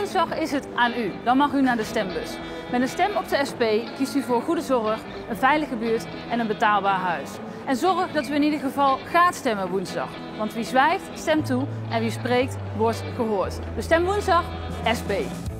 woensdag is het aan u. Dan mag u naar de stembus. Met een stem op de SP kiest u voor goede zorg, een veilige buurt en een betaalbaar huis. En zorg dat u in ieder geval gaat stemmen woensdag. Want wie zwijgt, stemt toe en wie spreekt, wordt gehoord. Dus stem woensdag SP.